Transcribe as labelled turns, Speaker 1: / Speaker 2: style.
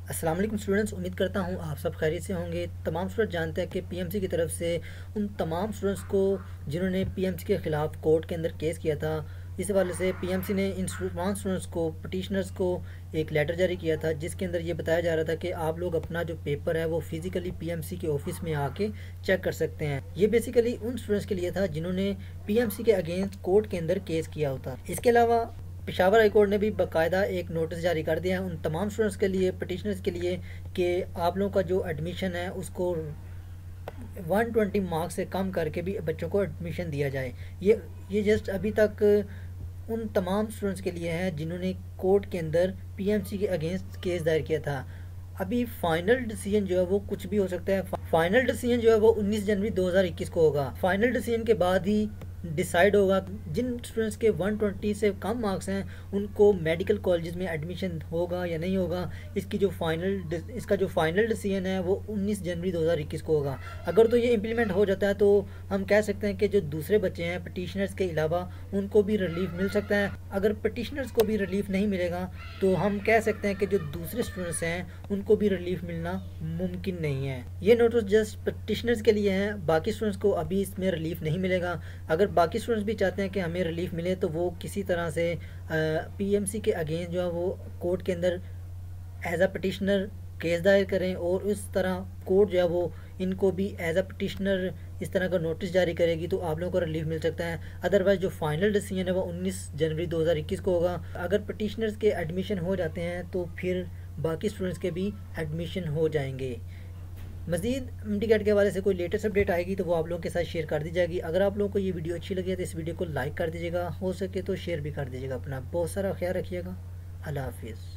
Speaker 1: अस्सलाम वालेकुम स्टूडेंट्स, उम्मीद करता हूँ आप सब खैरियत से होंगे। तमाम स्टूडेंट जानते हैं कि पीएमसी की तरफ से उन तमाम स्टूडेंट्स को जिन्होंने पीएमसी के ख़िलाफ़ कोर्ट के अंदर केस किया था, इस हवाले से पीएमसी ने इन तमाम स्टूडेंट्स को पटिशनर्स को एक लेटर जारी किया था, जिसके अंदर ये बताया जा रहा था कि आप लोग अपना जो पेपर है वो फिज़िकली पीएमसी के ऑफिस में आके चेक कर सकते हैं। ये बेसिकली उन स्टूडेंट्स के लिए था जिन्होंने पीएमसी के अगेंस्ट कोर्ट के अंदर केस किया होता। इसके अलावा पेशावर हाई कोर्ट ने भी बाकायदा एक नोटिस जारी कर दिया है उन तमाम स्टूडेंट्स के लिए, पटिशनर्स के लिए, कि आप लोगों का जो एडमिशन है उसको 120 मार्क्स से कम करके भी बच्चों को एडमिशन दिया जाए। ये जस्ट अभी तक उन तमाम स्टूडेंट्स के लिए है जिन्होंने कोर्ट के अंदर पीएमसी के अगेंस्ट केस दायर किया था। अभी फाइनल डिसीजन जो है वो कुछ भी हो सकता है। फाइनल डिसीजन जो है वो 19 जनवरी 2021 को होगा। फाइनल डिसीजन के बाद ही डिसाइड होगा जिन स्टूडेंट्स के 120 से कम मार्क्स हैं उनको मेडिकल कॉलेजेस में एडमिशन होगा या नहीं होगा। इसका जो फाइनल डिसीजन है वो 19 जनवरी 2021 को होगा। अगर तो ये इम्प्लीमेंट हो जाता है तो हम कह सकते हैं कि जो दूसरे बच्चे हैं पटिशनर्स के अलावा उनको भी रिलीफ मिल सकता है। अगर पटिशनर्स को भी रिलीफ नहीं मिलेगा तो हम कह सकते हैं कि जो दूसरे स्टूडेंट्स हैं उनको भी रिलीफ मिलना मुमकिन नहीं है। ये नोटिस जस्ट पटिशनर्स के लिए है, बाकी स्टूडेंट्स को अभी इसमें रिलीफ नहीं मिलेगा। अगर बाकी स्टूडेंट्स भी चाहते हैं कि हमें रिलीफ मिले तो वो किसी तरह से पीएमसी के अगेंस्ट जो है वो कोर्ट के अंदर एज अ पटिशनर केस दायर करें, और उस तरह कोर्ट जो है वो इनको भी एज अ पटिशनर इस तरह का नोटिस जारी करेगी तो आप लोगों को रिलीफ मिल सकता है। अदरवाइज़ जो फाइनल डिसीजन है वो 19 जनवरी 2021 को होगा। अगर पटिशनर्स के एडमिशन हो जाते हैं तो फिर बाकी स्टूडेंट्स के भी एडमिशन हो जाएंगे। मज़ीद एमटी कैट के हवाले से कोई लेटेस्ट अपडेट आएगी तो वो आप लोगों के साथ शेयर कर दी जाएगी। अगर आप लोगों को ये वीडियो अच्छी लगी है तो इस वीडियो को लाइक कर दीजिएगा, हो सके तो शेयर भी कर दीजिएगा। अपना बहुत सारा ख्याल रखिएगा। अल्लाह हाफिज़।